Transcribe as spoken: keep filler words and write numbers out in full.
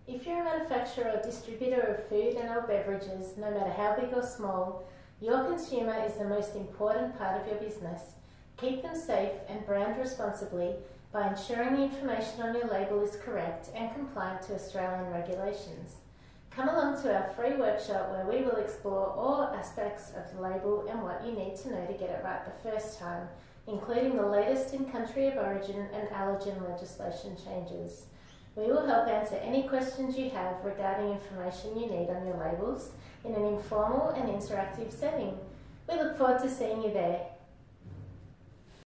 If you're a manufacturer or distributor of food and or beverages, no matter how big or small, your consumer is the most important part of your business. Keep them safe and brand responsibly by ensuring the information on your label is correct and compliant to Australian regulations. Come along to our free workshop where we will explore all aspects of the label and what you need to know to get it right the first time, including the latest in country of origin and allergen legislation changes. We will help answer any questions you have regarding information you need on your labels in an informal and interactive setting. We look forward to seeing you there.